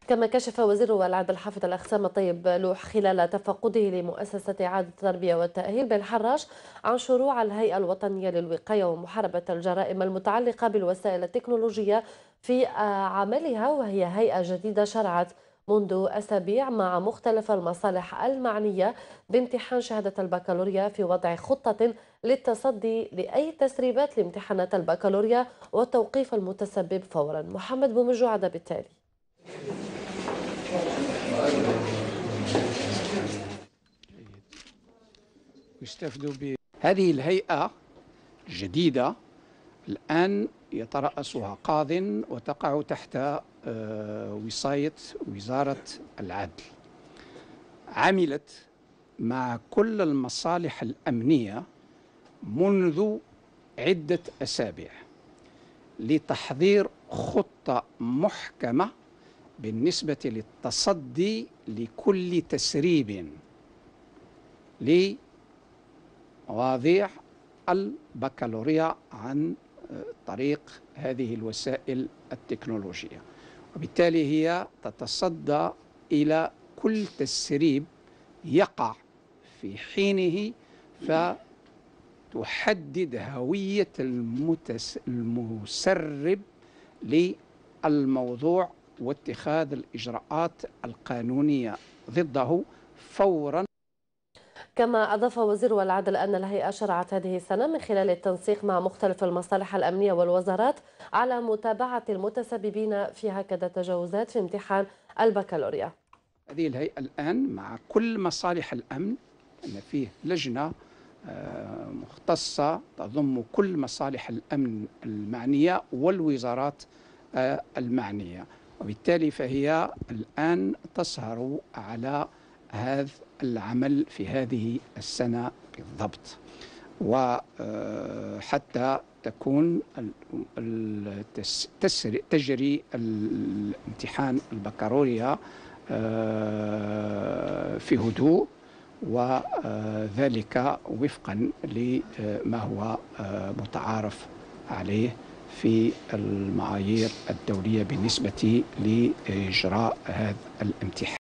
كما كشف وزير العدل حافظ الأقسام الطيب لوح خلال تفقده لمؤسسة إعادة التربية والتأهيل بالحراش عن شروع الهيئة الوطنية للوقاية ومحاربة الجرائم المتعلقة بالوسائل التكنولوجية في عملها، وهي هيئة جديدة شرعت منذ أسابيع مع مختلف المصالح المعنية بامتحان شهادة البكالوريا في وضع خطة للتصدي لأي تسريبات لامتحانات البكالوريا وتوقيف المتسبب فورا. محمد بومجوعة بالتالي. يستفدوا بهذه الهيئة الجديدة. الآن يترأسها قاض وتقع تحت وصاية وزارة العدل. عملت مع كل المصالح الأمنية منذ عدة أسابيع لتحضير خطة محكمة بالنسبة للتصدي لكل تسريب لمواضيع البكالوريا عن طريق هذه الوسائل التكنولوجية، وبالتالي هي تتصدى إلى كل تسريب يقع في حينه فتحدد هوية المسرب للموضوع واتخاذ الإجراءات القانونية ضده فوراً. كما أضاف وزير العدل أن الهيئة شرعت هذه السنة من خلال التنسيق مع مختلف المصالح الأمنية والوزارات على متابعة المتسببين في هكذا تجاوزات في امتحان البكالوريا. هذه الهيئة الآن مع كل مصالح الأمن، أن فيه لجنة مختصة تضم كل مصالح الأمن المعنية والوزارات المعنية، وبالتالي فهي الآن تسهر على هذا العمل في هذه السنة بالضبط، وحتى تكون تجري الامتحان البكالوريا في هدوء، وذلك وفقا لما هو متعارف عليه في المعايير الدولية بالنسبة لإجراء هذا الامتحان.